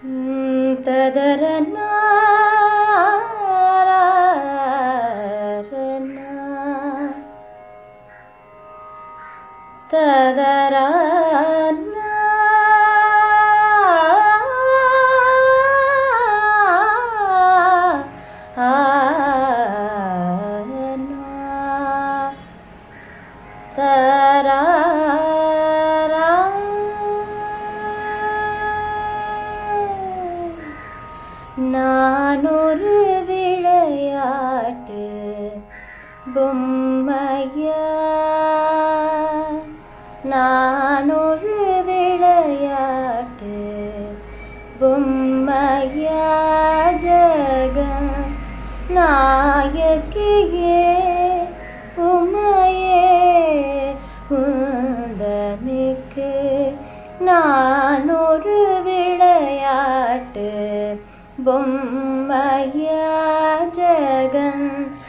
तदरना तदरना तरा நானொரு விளையாட்டு பொம்மையா நானொரு விளையாட்டு பொம்மையா ஜெகன் நாயகியே உமையே உந்தனுக்கு நானொரு விளையாட்டு பொம்மையா ஜெகன்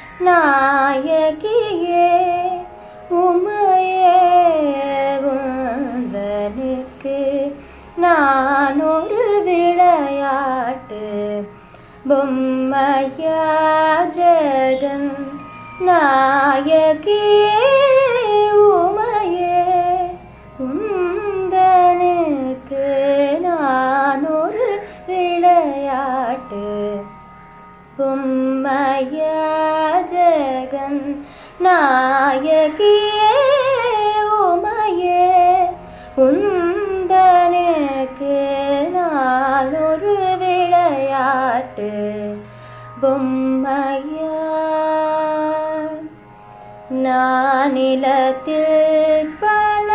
நாயகியே உமையே உந்தனுக்கு நானொரு விளையாட்டு பொம்மையா ஜெகன் நாயகியே உமையே உந்தனுக்கு நானொரு விளையாட்டு பொம்மையா ஜெகன் நாயகியே உமையே உந்தனுக்கு நானொரு விளையாட்டு பொம்மையா நானிலத்தில் பல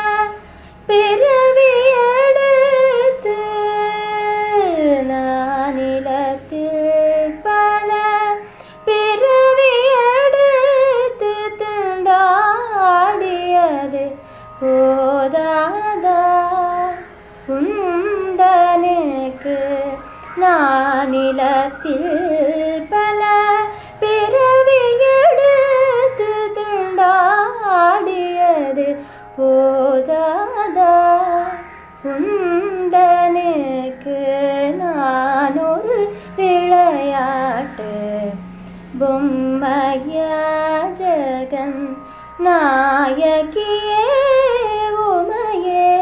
பிறவி எடுத்து நானிலத்தில் பல பிறவி எடுத்து திண்டாடியது போதாதா உந்தனுக்கு நானிலத்தில் பல பிறவி எடுத்து திண்டாடியது போதாதா உந்தனுக்கு நானொரு விளையாட்டு பொம்மையா ஜெகன் நாயகியே உமையே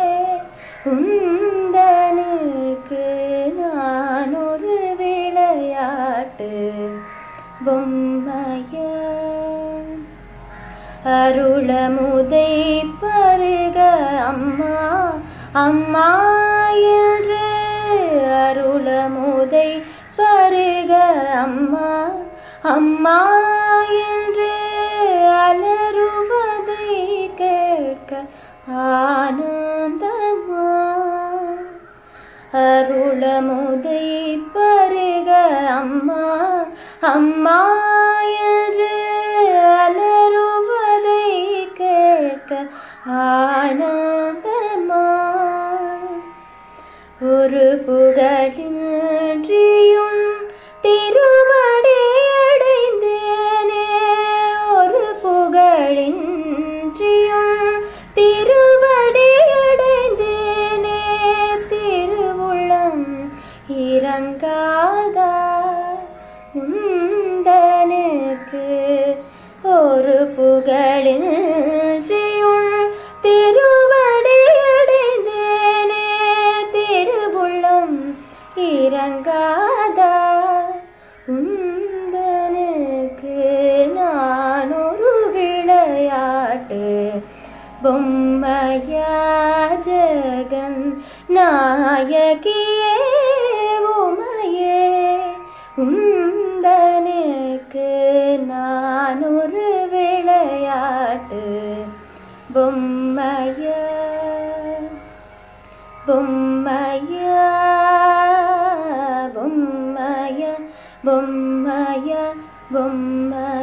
உந்தனுக்கு நானொரு விளையாட்டு பொம்மையா அருளமுதை பருக அம்மா அம்மா என்று அருளமுதை பருக அம்மா அம்மா என்று அலறுவதை கேட்க ஆனந்தமா அருளமுதை பருக அம்மா அம்மா என்று அலறுவதை கேட்க ஆனந்தமா ஒரு புகழின்றியும் திருவடி அடைந்தேனே ஒரு புகழின்றியும் திருவடி அடைந்தேனே திருவுளம் இறங்காதா உந்தனுக்கு ஒரு புகழின்றியும் திருவடி அடைந்தேனே திருவுளம் இறங்காதா உந்தனுக்கு நானொரு விளையாட்டு பொம்மையா ஜெகன் நாயகியே உமையே உந்தனுக்கு நானொரு விளையாட்டு பொம்மையா பொம்மையா பொம்மையா பொம்மையா பொம்மையா